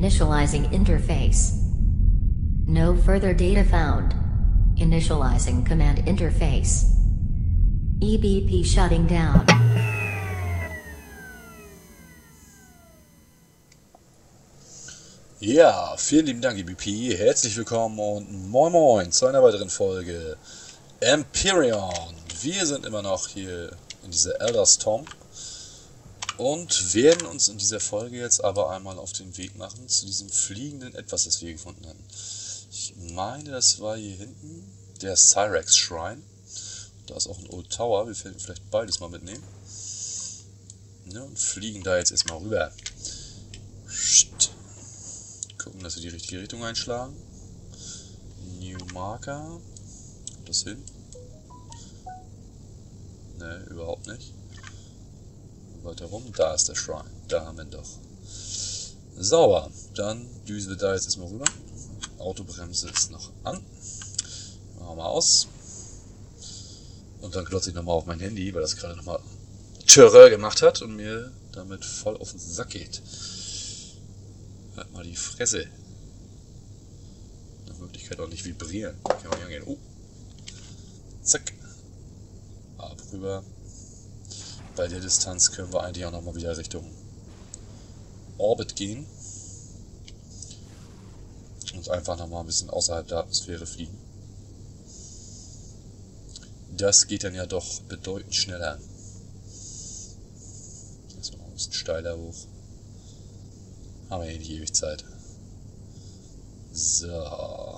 Initializing interface. No further data found. Initializing command interface. EBP shutting down. Ja, vielen lieben Dank, EBP. Herzlich willkommen und moin moin zu einer weiteren Folge Empyrion. Wir sind immer noch hier in dieser Elder's Tomb und werden uns in dieser Folge jetzt aber einmal auf den Weg machen zu diesem fliegenden Etwas, das wir gefunden hatten. Ich meine, das war hier hinten der Cyrex Shrine. Da ist auch ein Old Tower, wir werden vielleicht beides mal mitnehmen. Ja, und fliegen da jetzt erstmal rüber. Gucken, dass wir die richtige Richtung einschlagen. New Marker. Das hin? Ne, überhaupt nicht. Weiter rum. Da ist der Shrine. Da haben wir ihn doch. Sauber. Dann düsen wir da jetzt erstmal rüber. Autobremse ist noch an. Machen wir mal aus. Und dann klotze ich nochmal auf mein Handy, weil das gerade nochmal Terror gemacht hat und mir damit voll auf den Sack geht. Halt mal die Fresse. Nach Möglichkeit auch nicht vibrieren. Kann man hier angehen. Oh. Zack. Ab rüber. Bei der Distanz können wir eigentlich auch nochmal wieder Richtung Orbit gehen. Und einfach nochmal ein bisschen außerhalb der Atmosphäre fliegen. Das geht dann ja doch bedeutend schneller. Jetzt noch ein bisschen steiler hoch. Haben wir hier nicht ewig Zeit. So.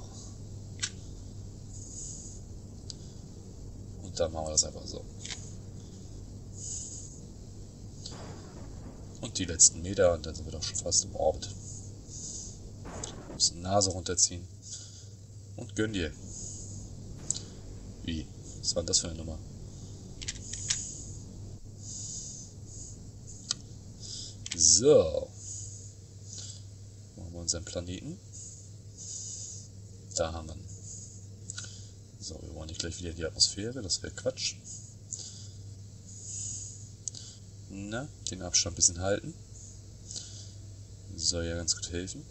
Und dann machen wir das einfach so. Und die letzten Meter und dann sind wir doch schon fast im Orbit. Ein bisschen Nase runterziehen. Und gönn dir. Wie? Was war denn das für eine Nummer? So. Machen wir unseren Planeten. Da haben wir ihn. So, wir wollen nicht gleich wieder in die Atmosphäre, das wäre Quatsch. Na, den Abstand ein bisschen halten. Soll ja ganz gut helfen.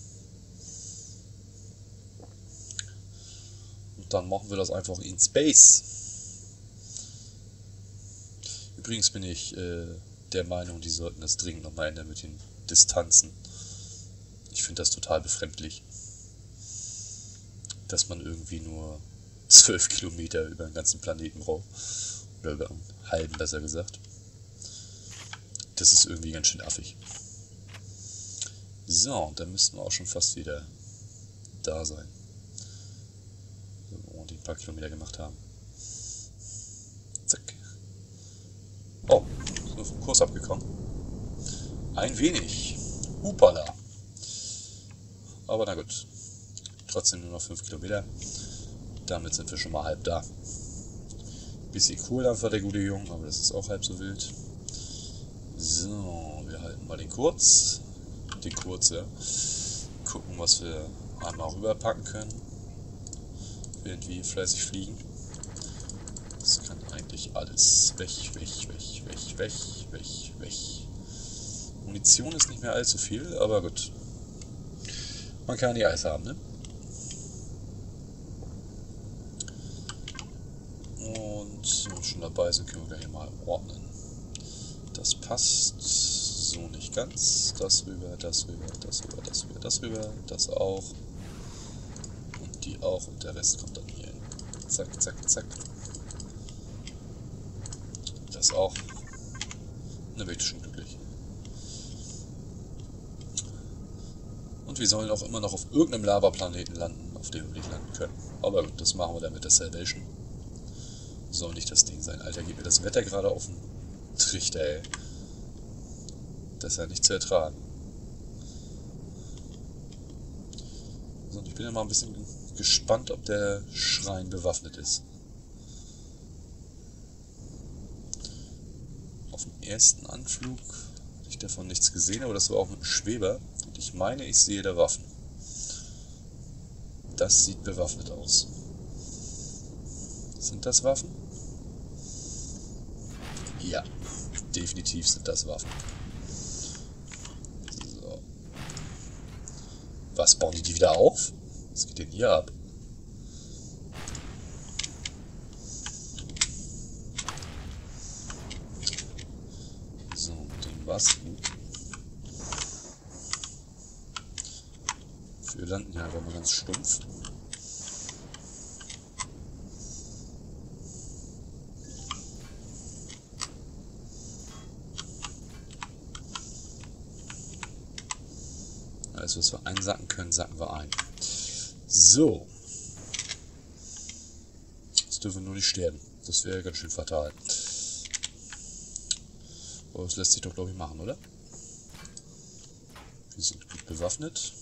Und dann machen wir das einfach in Space. Übrigens bin ich der Meinung, die sollten das dringend nochmal ändern mit den Distanzen. Ich finde das total befremdlich, dass man irgendwie nur 12 Kilometer über den ganzen Planeten braucht. Oder über einen halben, besser gesagt. Das ist irgendwie ganz schön affig. So, und dann müssten wir auch schon fast wieder da sein. Wenn wir die ein paar Kilometer gemacht haben. Zack. Oh, sind wir vom Kurs abgekommen. Ein wenig. Hupala. Aber na gut. Trotzdem nur noch 5 Kilometer. Damit sind wir schon mal halb da. Bisschen Kohldampf war der gute Junge, aber das ist auch halb so wild. So, wir halten mal den Kurz. Den Kurz, ja. Gucken, was wir einmal rüberpacken können. Während wir fleißig fliegen. Das kann eigentlich alles weg. Munition ist nicht mehr allzu viel, aber gut. Man kann die Eis haben, ne? Und wenn wir schon dabei sind, können wir gleich mal ordnen. Das passt so nicht ganz. Das rüber, das rüber, das rüber, das rüber, das rüber, das auch. Und die auch. Und der Rest kommt dann hier hin. Zack, zack, zack. Das auch. Dann bin ich schon glücklich. Und wir sollen auch immer noch auf irgendeinem Lavaplaneten landen, auf dem wir nicht landen können. Aber gut, das machen wir dann mit der Salvation. Soll nicht das Ding sein. Alter, geht mir das Wetter gerade auf den Trichter, ey. Das ist ja nicht zu ertragen. So, und ich bin ja mal ein bisschen gespannt, ob der Schrein bewaffnet ist. Auf dem ersten Anflug hatte ich davon nichts gesehen, aber das war auch mit dem Schweber. Und ich meine, ich sehe da Waffen. Das sieht bewaffnet aus. Sind das Waffen? Ja, definitiv sind das Waffen. So. Was, bauen die wieder auf? Was geht denn hier ab? So, mit dem war's gut. Wir landen hier einfach mal ganz stumpf. Alles, was wir einsacken können, sacken wir ein. So. Jetzt dürfen wir nur nicht sterben. Das wäre ganz schön fatal. Aber das lässt sich doch, glaube ich, machen, oder? Wir sind gut bewaffnet.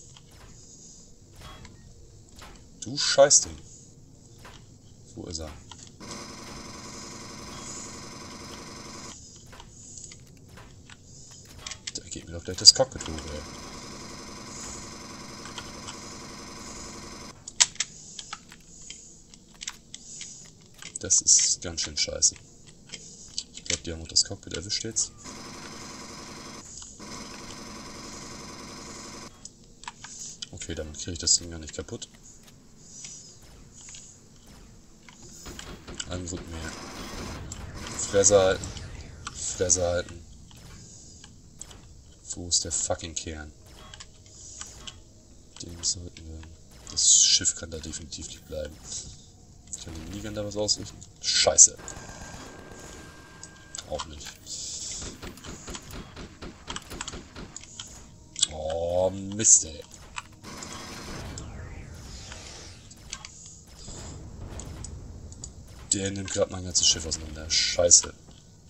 Du Scheißding. Wo ist er? Da geht mir doch gleich das Cockpit hoch, ey. Das ist ganz schön scheiße. Ich glaube, die haben auch das Cockpit erwischt jetzt. Okay, damit kriege ich das Ding gar nicht kaputt. Angriff mehr. Fresse halten. Fresse halten. Wo ist der fucking Kern? Den sollten wir... Das Schiff kann da definitiv nicht bleiben. Kann die Minigun da was ausrichten? Scheiße. Auch nicht. Oh, Mist, ey. Der nimmt gerade mein ganzes Schiff auseinander. Scheiße. Habe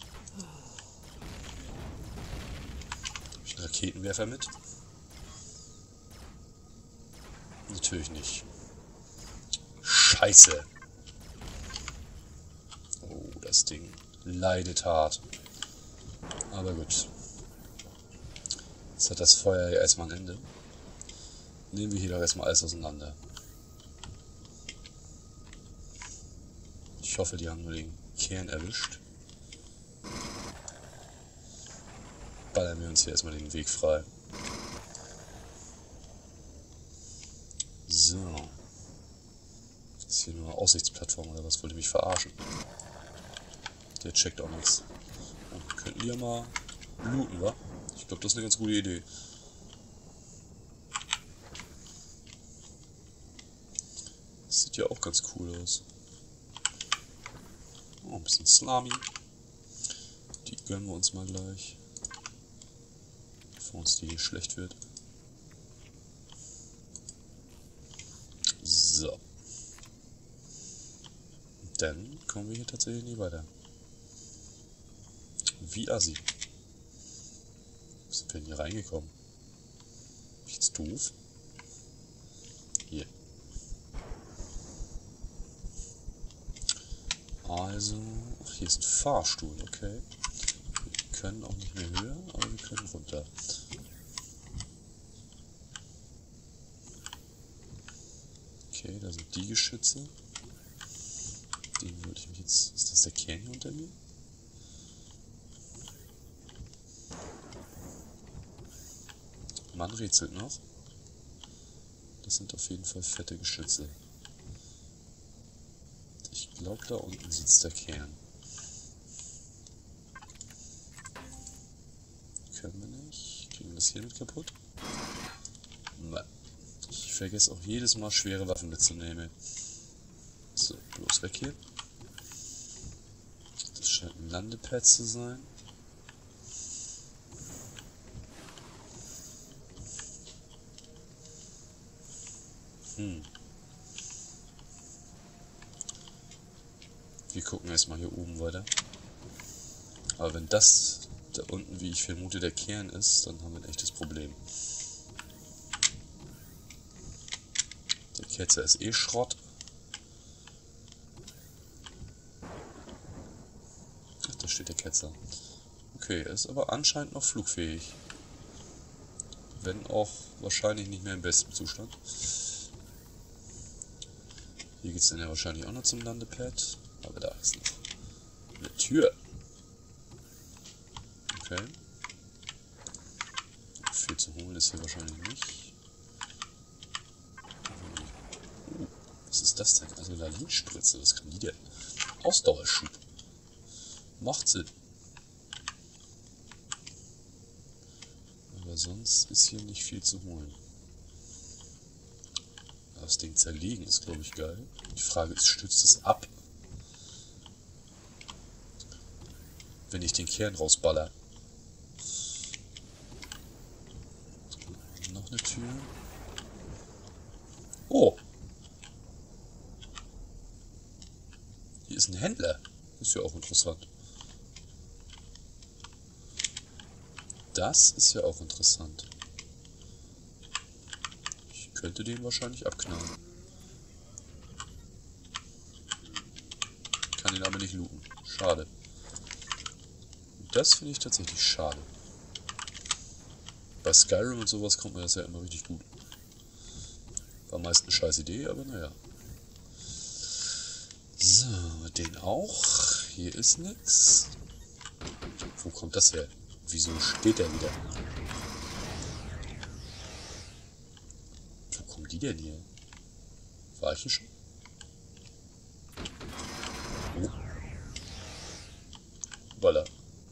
ich einen Raketenwerfer mit? Natürlich nicht. Scheiße. Oh, das Ding leidet hart. Aber gut. Jetzt hat das Feuer ja erstmal ein Ende. Nehmen wir hier doch erstmal alles auseinander. Ich hoffe, die haben nur den Kern erwischt. Ballern wir uns hier erstmal den Weg frei. So. Ist hier nur eine Aussichtsplattform oder was? Wollt ihr mich verarschen? Der checkt auch nichts. Oh, könnten die ja mal looten, wa? Ich glaube, das ist eine ganz gute Idee. Das sieht ja auch ganz cool aus. Oh, ein bisschen Slami. Die gönnen wir uns mal gleich. Bevor uns die schlecht wird. So. Dann kommen wir hier tatsächlich nie weiter. Wie assi. Wie sind wir denn hier reingekommen? Bin ich jetzt doof? Hier. Also, ach, hier ist ein Fahrstuhl, okay. Wir können auch nicht mehr höher, aber wir können runter. Okay, da sind die Geschütze. Den würde ich mich jetzt... Ist das der Kern hier unter mir? Man rätselt noch. Das sind auf jeden Fall fette Geschütze. Ich glaube, da unten sitzt der Kern. Können wir nicht. Kriegen wir das hier mit kaputt? Nein. Ich vergesse auch jedes Mal schwere Waffen mitzunehmen. So, bloß weg hier. Das scheint ein Landepad zu sein. Wir gucken erstmal hier oben weiter. Aber wenn das da unten, wie ich vermute, der Kern ist, dann haben wir ein echtes Problem. Der Ketzer ist eh Schrott. Ach, da steht der Ketzer. Okay, er ist aber anscheinend noch flugfähig. Wenn auch wahrscheinlich nicht mehr im besten Zustand. Hier geht es dann ja wahrscheinlich auch noch zum Landepad. Aber da ist noch eine Tür. Okay. Viel zu holen ist hier wahrscheinlich nicht. Was ist das denn? Adrenalinspritze, was kann die denn? Ausdauerschub. Macht Sinn. Aber sonst ist hier nicht viel zu holen. Das Ding zerlegen ist, glaube ich, geil. Die Frage ist, stützt es ab? Wenn ich den Kern rausballer. Noch eine Tür. Oh! Hier ist ein Händler. Ist ja auch interessant. Das ist ja auch interessant. Ich könnte den wahrscheinlich abknallen. Kann ihn aber nicht looten. Schade. Das finde ich tatsächlich schade. Bei Skyrim und sowas kommt mir das ja immer richtig gut. War meist eine scheiß Idee, aber naja. So, den auch. Hier ist nix. Wo kommt das her? Wieso steht der wieder? Wo kommen die denn hier? War ich hier schon? Oh. Voila.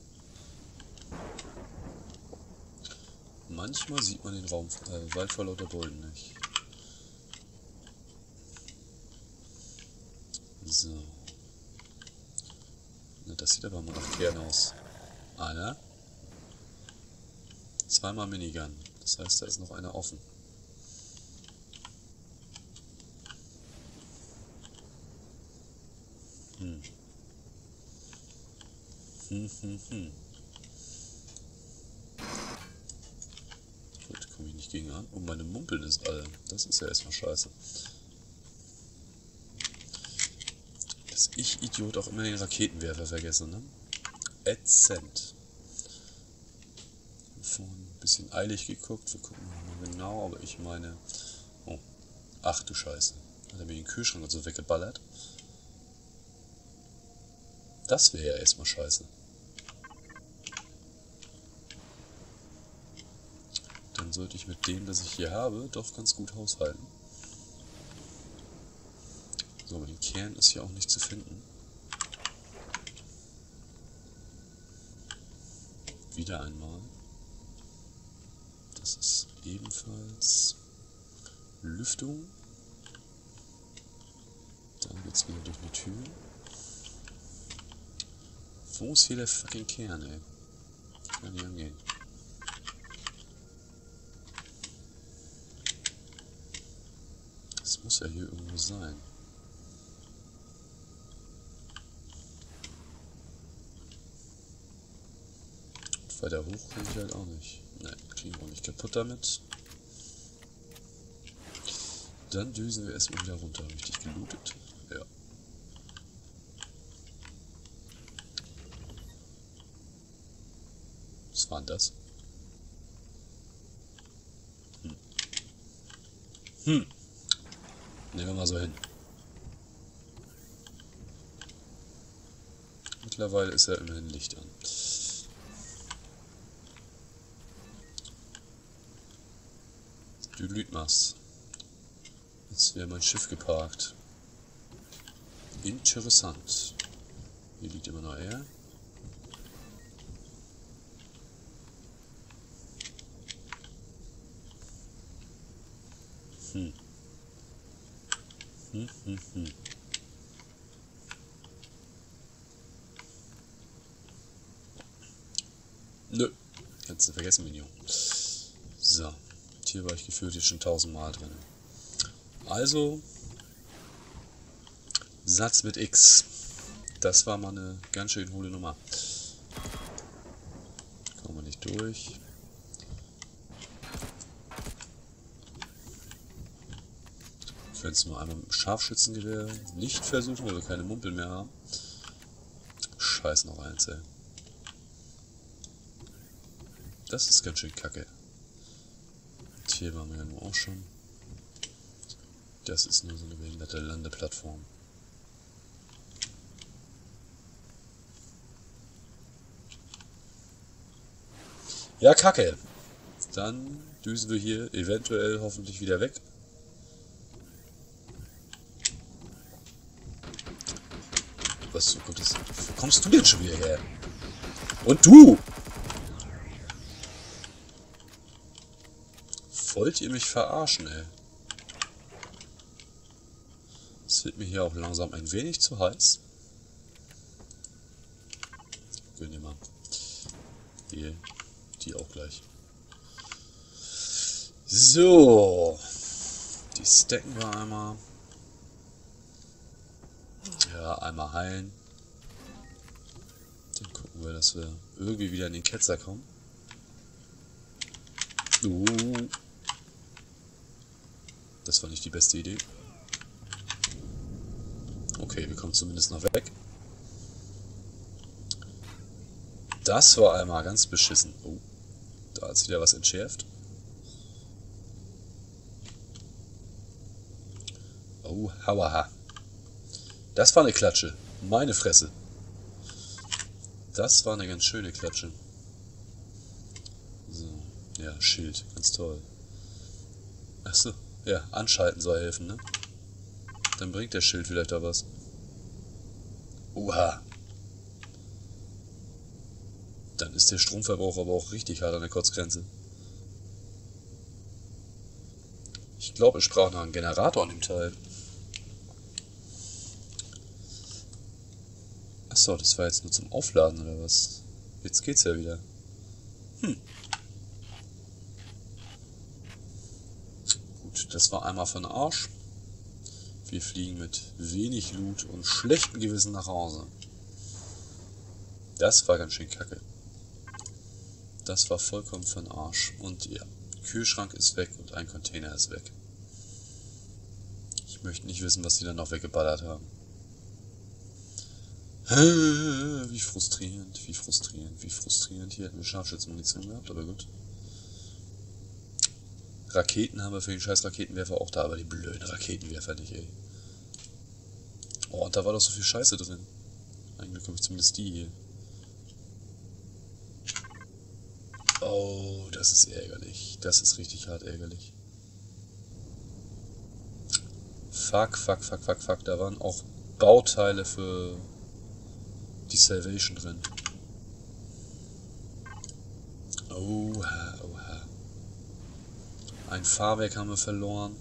Manchmal sieht man den Wald vor lauter Bäumen nicht. So. Na, das sieht aber mal nach Kern aus. Einer. Zweimal Minigun. Das heißt, da ist noch einer offen. Gut, komme ich nicht gegen an. Oh, meine Mumpeln ist alle. Das ist ja erstmal scheiße. Dass ich, Idiot, auch immer den Raketenwerfer vergesse, ne? Ätzend. Vorhin ein bisschen eilig geguckt. Wir gucken mal genau, aber ich meine... Oh, ach du Scheiße. Hat er mir den Kühlschrank und so weggeballert? Das wäre ja erstmal scheiße. Dann sollte ich mit dem, das ich hier habe, doch ganz gut haushalten. So, aber den Kern ist hier auch nicht zu finden. Wieder einmal. Das ist ebenfalls Lüftung. Dann geht's wieder durch eine Tür. Wo ist hier der fucking Kern, ey? Kann nicht angehen. Das muss ja hier irgendwo sein. Und weiter hoch kann ich halt auch nicht. Nein, kriegen wir auch nicht kaputt damit. Dann düsen wir erstmal wieder runter. Habe ich dich gelootet? Ja. Was war denn das? Nehmen wir mal so hin. Mittlerweile ist ja immerhin Licht an. Du Lütmachst. Jetzt wäre mein Schiff geparkt. Interessant. Hier liegt immer noch er. Nö. Kannst du vergessen, Minion. So. Hier war ich gefühlt jetzt schon 1000-mal drin. Also. Satz mit X. Das war mal eine ganz schön hohle Nummer. Kommen wir nicht durch. Ich werde es nur einmal mit dem Scharfschützengewehr nicht versuchen, weil wir keine Mumpel mehr haben. Scheiß noch eins, ey. Das ist ganz schön kacke. Und hier waren wir ja nur auch schon. Das ist nur so eine behinderte Landeplattform. Ja, kacke. Dann düsen wir hier eventuell hoffentlich wieder weg. Was kommt das? Wo kommst du denn schon wieder her? Und du! Wollt ihr mich verarschen, ey? Es wird mir hier auch langsam ein wenig zu heiß. Gönn dir mal. Hier, die auch gleich. So. Die stacken wir einmal. Ja, einmal heilen. Dann gucken wir, dass wir irgendwie wieder in den Ketzer kommen. Das war nicht die beste Idee. Okay, wir kommen zumindest noch weg. Das war einmal ganz beschissen. Oh, da hat sich wieder was entschärft. Oh, hauaha. Das war eine Klatsche. Meine Fresse. Das war eine ganz schöne Klatsche. So, ja, Schild. Ganz toll. Achso, ja, anschalten soll helfen, ne? Dann bringt der Schild vielleicht auch was. Oha. Dann ist der Stromverbrauch aber auch richtig hart an der Kotzgrenze. Ich glaube, ich sprach nach einem Generator an dem Teil. Achso, das war jetzt nur zum Aufladen oder was? Jetzt geht's ja wieder. Gut, das war einmal von Arsch. Wir fliegen mit wenig Loot und schlechtem Gewissen nach Hause. Das war ganz schön kacke. Das war vollkommen von Arsch. Und ja, Kühlschrank ist weg und ein Container ist weg. Ich möchte nicht wissen, was die dann noch weggeballert haben. Wie frustrierend, wie frustrierend, wie frustrierend. Hier hätten wir Scharfschützenmunition gehabt, aber gut. Raketen haben wir für den scheiß Raketenwerfer auch da, aber die blöden Raketenwerfer nicht, ey. Oh, und da war doch so viel Scheiße drin. Eigentlich habe ich zumindest die hier. Oh, das ist ärgerlich. Das ist richtig hart ärgerlich. Fuck, fuck, fuck, fuck, fuck. Da waren auch Bauteile für die Salvation drin. Oha, oha. Ein Fahrwerk haben wir verloren.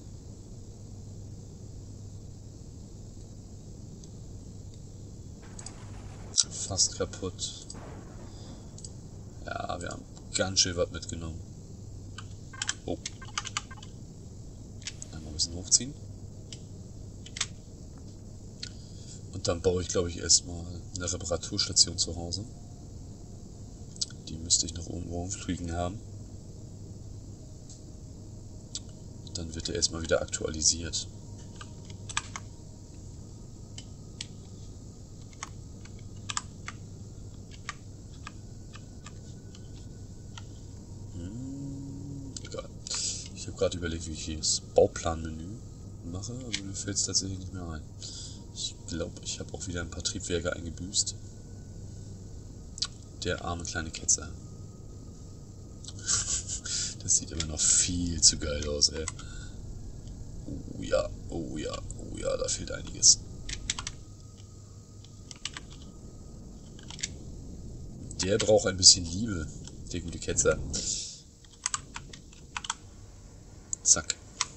Fast kaputt. Ja, wir haben ganz schön was mitgenommen. Oh. Einmal ein bisschen hochziehen. Und dann baue ich, glaube ich, erstmal eine Reparaturstation zu Hause. Die müsste ich noch oben rumfliegen haben. Dann wird er erstmal wieder aktualisiert. Egal. Ich habe gerade überlegt, wie ich hier das Bauplanmenü mache, aber mir fällt es tatsächlich nicht mehr ein. Ich glaube, ich habe auch wieder ein paar Triebwerke eingebüßt. Der arme kleine Ketzer. Das sieht immer noch viel zu geil aus, ey. Oh ja, oh ja, oh ja, da fehlt einiges. Der braucht ein bisschen Liebe, der gute Ketzer. Zack.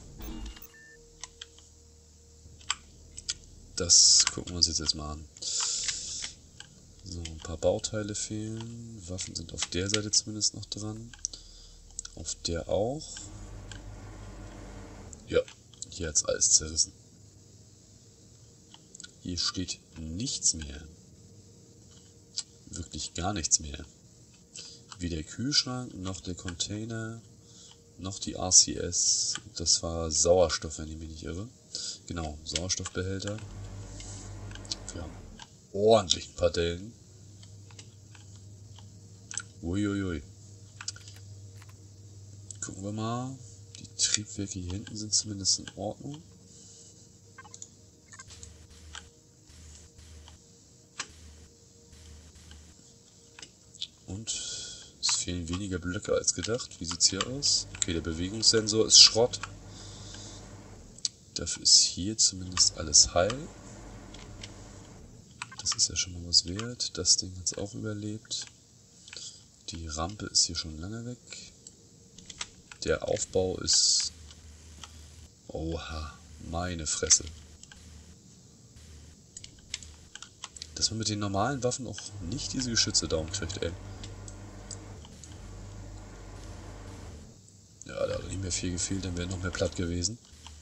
Das gucken wir uns jetzt erstmal an. So, ein paar Bauteile fehlen. Waffen sind auf der Seite zumindest noch dran. Auf der auch. Ja, hier hat es alles zerrissen. Hier steht nichts mehr. Wirklich gar nichts mehr. Weder der Kühlschrank, noch der Container, noch die RCS. Das war Sauerstoff, wenn ich mich nicht irre. Genau, Sauerstoffbehälter. Wir haben ordentlich ein paar Dellen. Uiuiui. Gucken wir mal. Die Triebwerke hier hinten sind zumindest in Ordnung. Und es fehlen weniger Blöcke als gedacht. Wie sieht es hier aus? Okay, der Bewegungssensor ist Schrott. Dafür ist hier zumindest alles heil. Das Das ist ja schon mal was wert. Das Ding hat es auch überlebt. Die Rampe ist hier schon lange weg. Der Aufbau ist... Oha, meine Fresse. Dass man mit den normalen Waffen auch nicht diese Geschütze down kriegt, ey. Ja, da hat nicht mehr viel gefehlt, dann wäre noch mehr platt gewesen.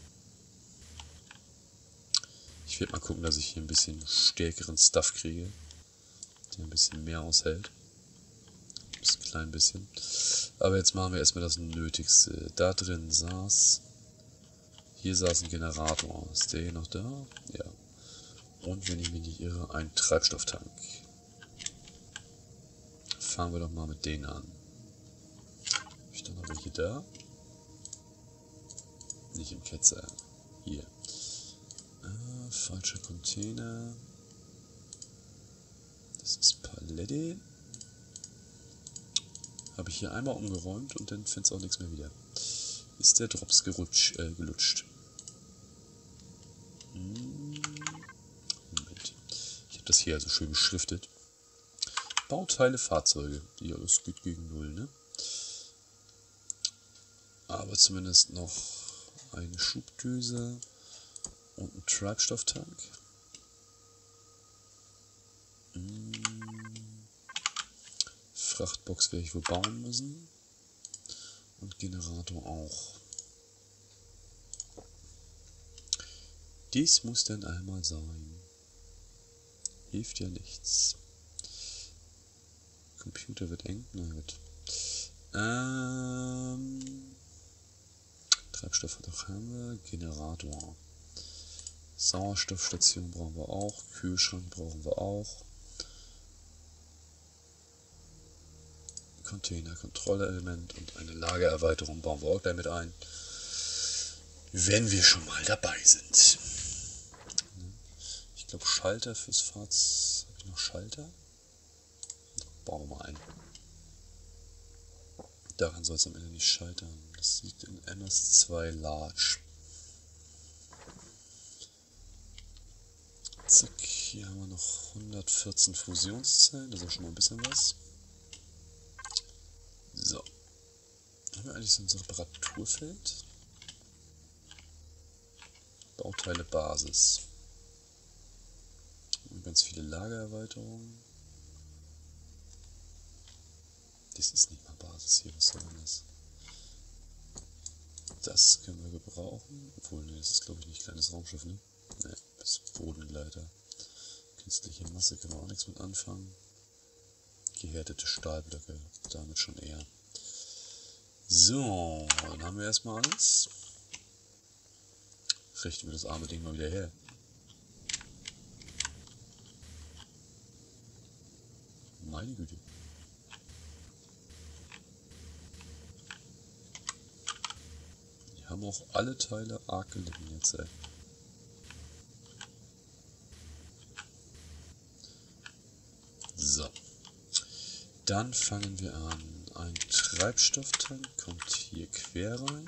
Ich werde mal gucken, dass ich hier ein bisschen stärkeren Stuff kriege, der ein bisschen mehr aushält. Ein klein bisschen. Aber jetzt machen wir erstmal das Nötigste. Da drin saß... Hier saß ein Generator. Ist der hier noch da? Ja. Und wenn ich mich nicht irre, ein Treibstofftank. Fangen wir doch mal mit denen an. Habe ich da noch welche da? Nicht im Ketzer. Hier. Falscher Container. Das ist Palette. Habe ich hier einmal umgeräumt und dann findet es auch nichts mehr wieder. Ist der Drops gelutscht. Moment. Ich habe das hier also schön beschriftet. Bauteile, Fahrzeuge. Ja, das geht gegen 0, ne? Aber zumindest noch eine Schubdüse und ein Treibstofftank. Frachtbox werde ich wohl bauen müssen. Und Generator auch. Dies muss dann einmal sein. Hilft ja nichts. Computer wird eng. Na gut. Treibstoff haben wir. Generator. Sauerstoffstation brauchen wir auch. Kühlschrank brauchen wir auch. Container, Kontrollelement und eine Lagererweiterung bauen wir auch gleich mit ein. Wenn wir schon mal dabei sind. Ich glaube Schalter fürs Fahrzeug. Habe ich noch Schalter? Bauen wir mal ein. Daran soll es am Ende nicht scheitern. Das liegt in MS2 Large. Zack, hier haben wir noch 114 Fusionszellen. Das ist auch schon mal ein bisschen was. So. Haben wir eigentlich so ein Reparaturfeld? Bauteile Basis. Und ganz viele Lagererweiterungen. Das ist nicht mal Basis hier, was soll denn das? Das können wir gebrauchen. Obwohl, ne, das ist glaube ich nicht kleines Raumschiff, ne? Ne, das ist Bodengleiter. Künstliche Masse können wir auch nichts mit anfangen. Gehärtete Stahlblöcke, damit schon eher. So, dann haben wir erstmal alles. Richten wir das arme Ding mal wieder her. Meine Güte. Die haben auch alle Teile arg gelitten jetzt, ey. So. Dann fangen wir an. Ein Treibstofftank kommt hier quer rein.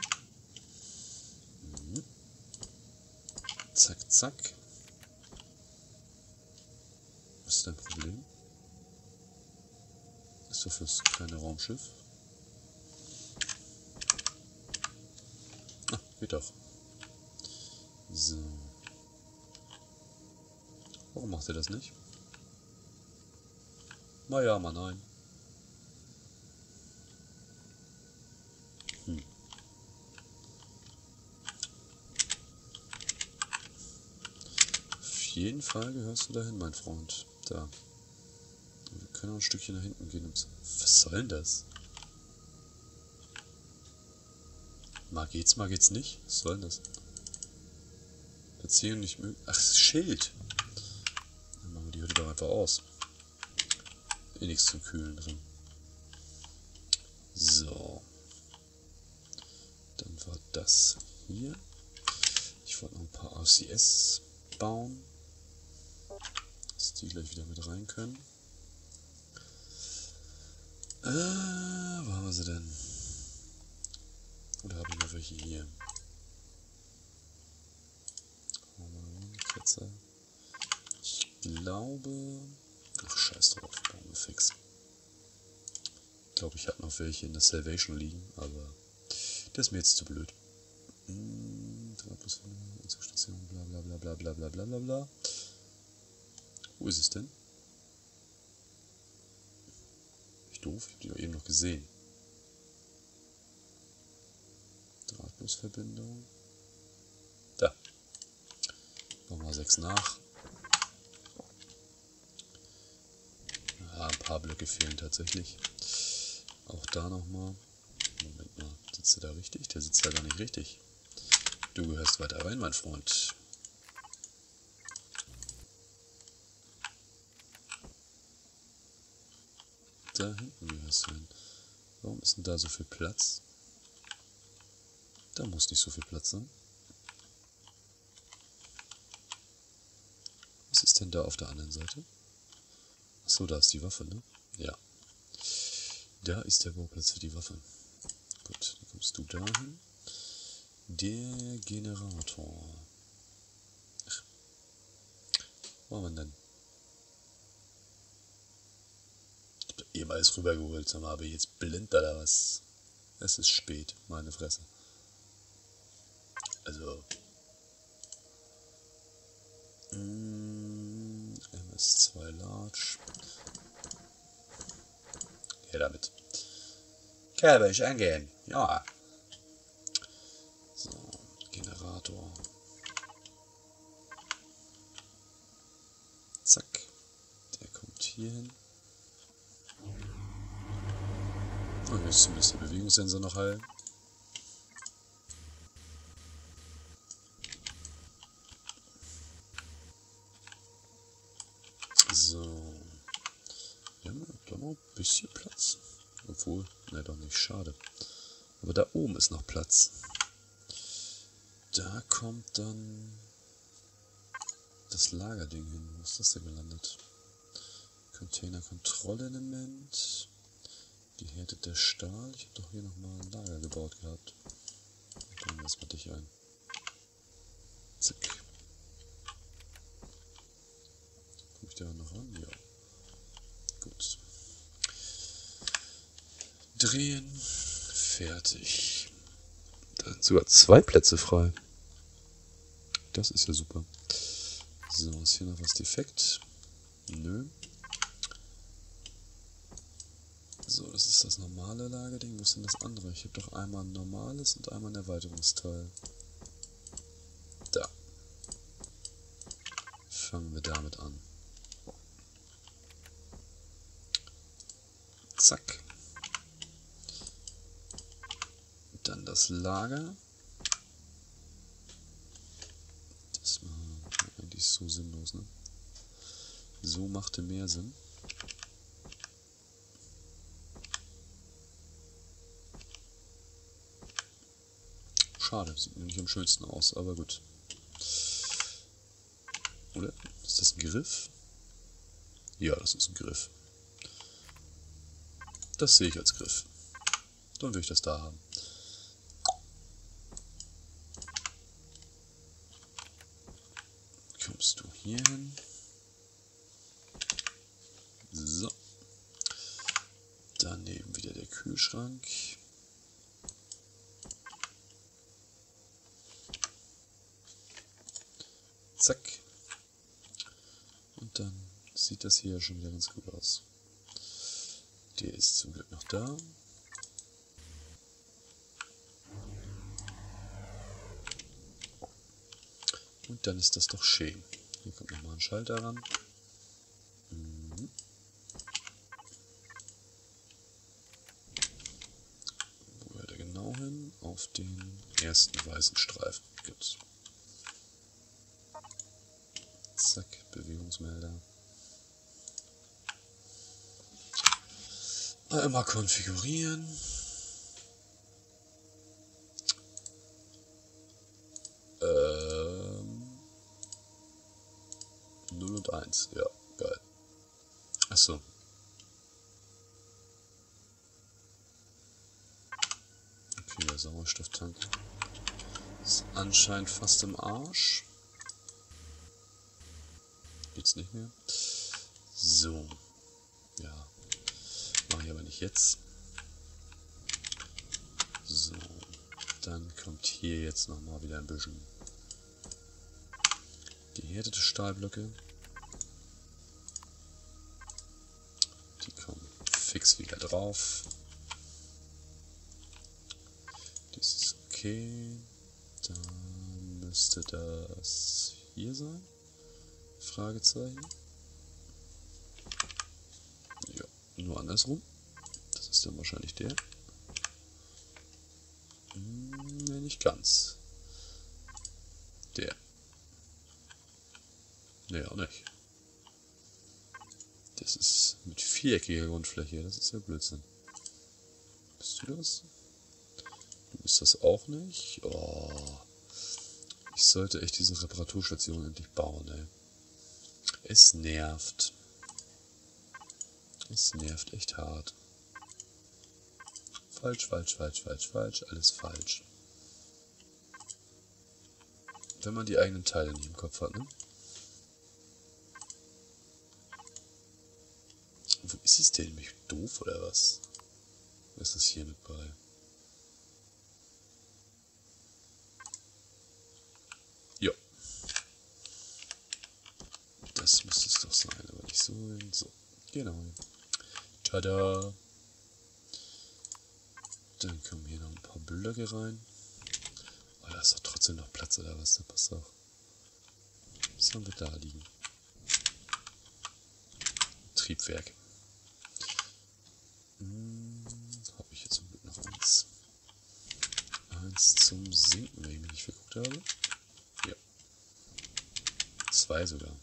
Zack, zack. Was ist dein Problem? Ist doch fürs kleine Raumschiff. Ah, geht doch. So. Warum macht er das nicht? Mal ja, mal nein. Auf jeden Fall gehörst du dahin, mein Freund. Da. Wir können auch ein Stückchen nach hinten gehen. Was soll denn das? Mal geht's nicht? Was soll denn das? Beziehung nicht möglich. Ach, das Schild. Dann machen wir die Hütte doch einfach aus. Nichts zum Kühlen drin. So. Dann war das hier. Ich wollte noch ein paar ACS bauen, dass die gleich wieder mit rein können. Wo haben wir sie denn? Oder habe ich noch welche hier? Ketzer. Ich glaube... Ach, scheiß drauf, bauen wir fix. Ich glaube, ich habe noch welche in der Salvation liegen, aber das ist mir jetzt zu blöd. 3 plus 4, Station, bla bla bla bla bla bla bla bla bla. Wo ist es denn? Ich doof, ich habe die doch eben noch gesehen. Drahtbusverbindung. Da. Nochmal 6 nach. Ja, ein paar Blöcke fehlen tatsächlich. Auch da nochmal. Moment mal, sitzt der da richtig? Der sitzt da gar nicht richtig. Du gehörst weiter rein, mein Freund. Da hinten gehörst du hin. Warum ist denn da so viel Platz? Da muss nicht so viel Platz sein. Was ist denn da auf der anderen Seite? Achso, da ist die Waffe, ne? Ja. Da ist der Bauplatz für die Waffe. Gut, dann kommst du dahin. Der Generator. Ach. Wo haben wir denn? Ich hab da eben alles rübergeholt, sag mal, aber jetzt blind oder was? Es ist spät, meine Fresse. Also. MS2 Large. Her damit. Cabbage angehen. Ja. So, Generator. Zack. Der kommt hier hin. Und jetzt zumindest der Bewegungssensor noch heil. So. Wir haben da noch ein bisschen Platz. Obwohl, ne, doch nicht, schade. Aber da oben ist noch Platz. Da kommt dann das Lagerding hin. Wo ist das denn gelandet? Container-Kontrollelement. Gehärteter Stahl. Ich habe doch hier nochmal ein Lager gebaut gehabt. Bauen wir erstmal dich ein. Zack. Komme ich da noch ran? Ja. Gut. Drehen. Fertig. Da sind sogar 2 Plätze frei. Das ist ja super. So, ist hier noch was defekt? Nö. So, das ist das normale Lagerding. Wo ist denn das andere? Ich habe doch einmal ein normales und einmal ein Erweiterungsteil. Da. Fangen wir damit an. Zack. Dann das Lager. Das war eigentlich so sinnlos, ne? So machte mehr Sinn. Schade, sieht mir nicht am schönsten aus, aber gut. Oder? Ist das ein Griff? Ja, das ist ein Griff. Das sehe ich als Griff. Dann will ich das da haben. Kommst du hier hin? So. Daneben wieder der Kühlschrank. Zack. Und dann sieht das hier schon wieder ganz gut aus. Der ist zum Glück noch da. Und dann ist das doch schön. Hier kommt nochmal ein Schalter ran. Wo hört er genau hin? Auf den ersten weißen Streifen. Gut. Zack, Bewegungsmelder. Einmal konfigurieren. Null und 1, ja, geil. Achso. Okay, der Sauerstofftank ist anscheinend fast im Arsch. geht's nicht mehr. So. Ja. Mache ich aber nicht jetzt. So. Dann kommt hier jetzt nochmal wieder ein bisschen gehärtete Stahlblöcke. Die kommen fix wieder drauf. Das ist okay. Dann müsste das hier sein. Fragezeichen. Ja, nur andersrum. Das ist dann wahrscheinlich der. Ne, nicht ganz. Der. Ne, auch nicht. Das ist mit viereckiger Grundfläche. Das ist ja Blödsinn. Bist du das? Du bist das auch nicht? Oh. Ich sollte echt diese Reparaturstation endlich bauen, ey. Es nervt. Es nervt echt hart. Falsch, falsch, falsch, falsch, falsch. Alles falsch. Wenn man die eigenen Teile nicht im Kopf hat, ne? Wo ist es denn? Bin ich doof oder was? Was ist das hier mit bei? Ja. Das müsste es doch sein, aber nicht so. So. Genau. Tada! Dann kommen hier noch ein paar Blöcke rein. Oh, da ist doch trotzdem noch Platz, oder was? Da passt auch. Was haben wir da liegen? Triebwerk. Habe ich jetzt zum Glück noch eins. Eins zum Sinken, wenn ich mich nicht verguckt habe. Ja. 2 sogar.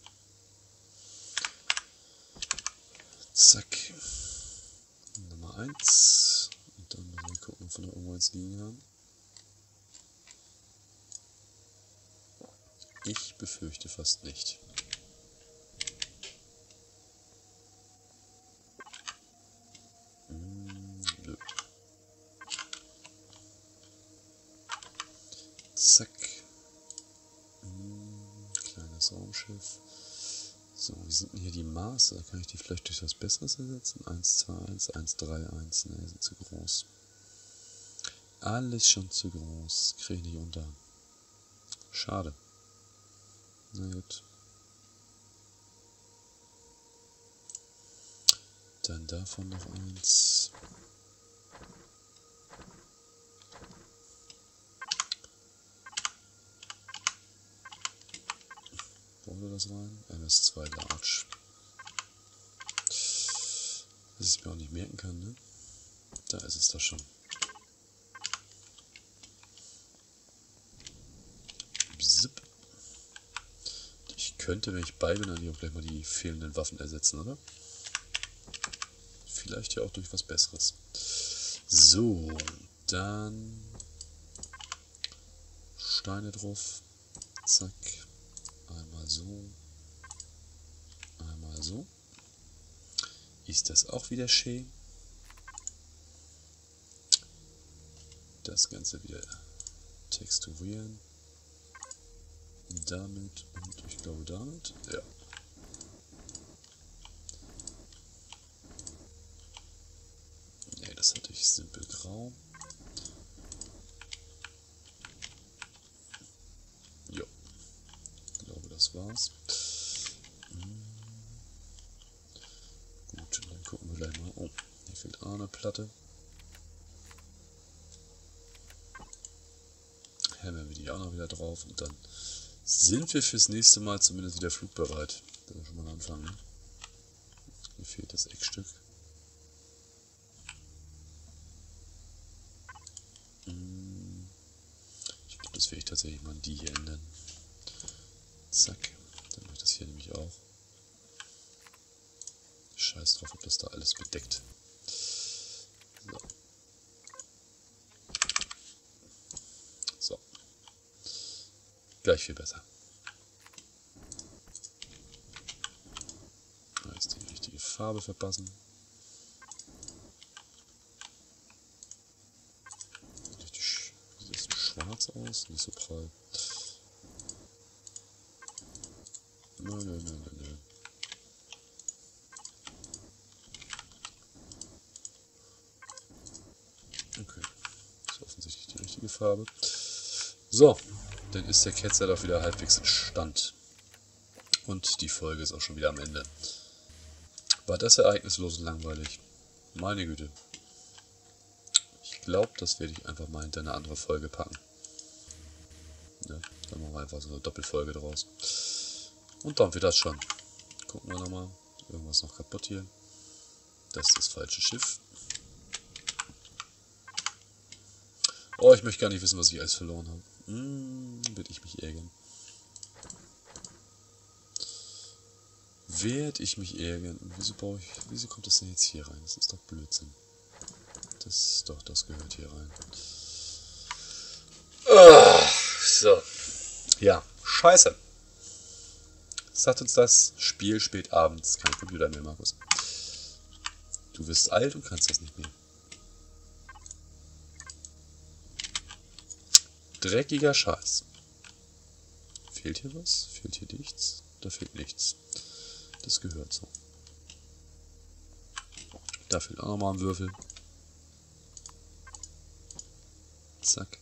Zack. Nummer 1. Und dann müssen wir gucken, ob wir noch irgendwo eins liegen haben. Ich befürchte fast nicht. Nö. Zack. Kleines Raumschiff. So, wie sind denn hier die Maße? Kann ich die vielleicht durch was Besseres ersetzen? 1, 2, 1, 1, 3, 1. Ne, sind zu groß. Alles schon zu groß. Kriege ich nicht unter. Schade. Na gut. Dann davon noch eins. Wollen wir das rein? MS2 Large. Dass ich es mir auch nicht merken kann, ne? Da ist es doch schon. Zip. Ich könnte, wenn ich bei bin, dann auch gleich mal die fehlenden Waffen ersetzen, oder? Vielleicht ja auch durch was Besseres. So, dann Steine drauf. Zack. Einmal so. Einmal so. Ist das auch wieder schön? Das Ganze wieder texturieren. Damit und ich glaube damit. Ja. Ne, das hatte ich simpel grau. Ja. Ich glaube, das war's. Gut, dann gucken wir gleich mal. Oh, hier fehlt auch eine Platte. Hämmern wir die auch noch wieder drauf und dann sind wir fürs nächste Mal zumindest wieder flugbereit. Das ist schon mal ein Anfang, ne? Mir fehlt das Eckstück. Ich glaube, das werde ich tatsächlich mal an die hier ändern. Zack. Dann mache ich das hier nämlich auch. Scheiß drauf, ob das da alles bedeckt. So. So. Gleich viel besser. Jetzt die richtige Farbe verpassen. Sieht das schwarz aus? Nicht so prall. Nein, nein, nein, nein, nein. Akkufarbe. So, dann ist der Ketzer doch wieder halbwegs in Stand. Und die Folge ist auch schon wieder am Ende. War das ereignislos und langweilig? Meine Güte. Ich glaube, das werde ich einfach mal hinter eine andere Folge packen. Ja, dann machen wir einfach so eine Doppelfolge draus. Und dann wird das schon. Gucken wir nochmal. Irgendwas noch kaputt hier. Das ist das falsche Schiff. Oh, ich möchte gar nicht wissen, was ich alles verloren habe. Würde ich mich ärgern. Werde ich mich ärgern. Wieso kommt das denn jetzt hier rein? Das ist doch Blödsinn. Das gehört hier rein. So. Ja, scheiße. Sagt uns das Spiel spät abends. Kein Computer mehr, Markus. Du wirst alt und kannst das nicht mehr. Dreckiger Scheiß. Fehlt hier was? Fehlt hier nichts? Da fehlt nichts. Das gehört so. Da fehlt auch nochmal ein Würfel. Zack.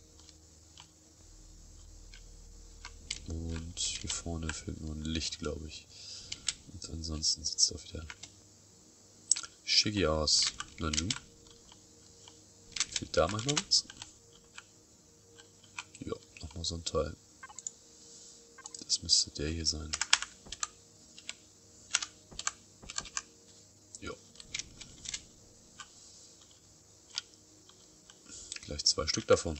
Und hier vorne fehlt nur ein Licht, glaube ich. Und ansonsten sieht es doch wieder schicki aus. Na nu. Fehlt da manchmal was? Ja, nochmal so ein Teil. Das müsste der hier sein. Ja. Gleich 2 Stück davon.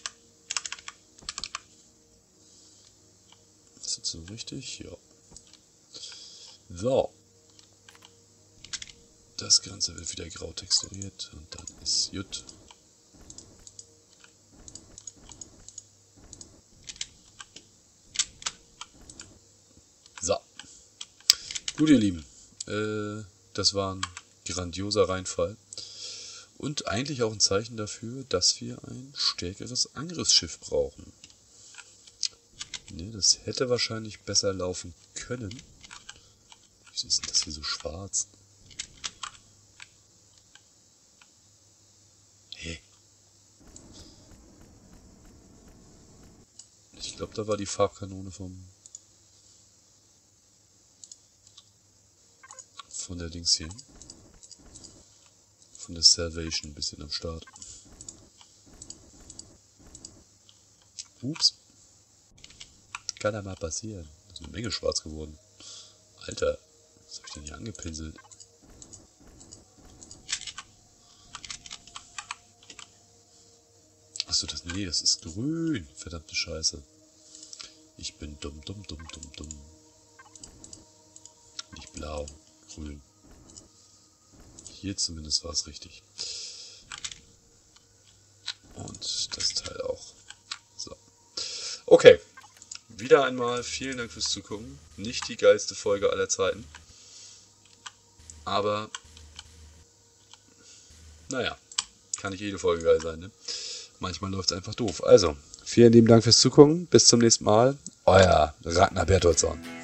Ist das so richtig? Ja. So. Das Ganze wird wieder grau texturiert und dann ist gut. So. Gut, ihr Lieben. Das war ein grandioser Reinfall. Und eigentlich auch ein Zeichen dafür, dass wir ein stärkeres Angriffsschiff brauchen. Ne, das hätte wahrscheinlich besser laufen können. Wieso ist denn das hier so schwarz? Hä? Ich glaube, da war die Farbkanone von der Dings hier. Von der Salvation ein bisschen am Start. Ups. Kann ja mal passieren. Das ist eine Menge schwarz geworden. Alter, was habe ich denn hier angepinselt? Achso, nee, das ist grün. Verdammte Scheiße. Ich bin dumm. Nicht blau, grün. Hier zumindest war es richtig. Und das Teil auch. So. Okay. Wieder einmal vielen Dank fürs Zugucken. Nicht die geilste Folge aller Zeiten. Aber, naja, kann nicht jede Folge geil sein, ne? Manchmal läuft es einfach doof. Also, vielen lieben Dank fürs Zugucken. Bis zum nächsten Mal. Euer Ragnar Bertholdsson.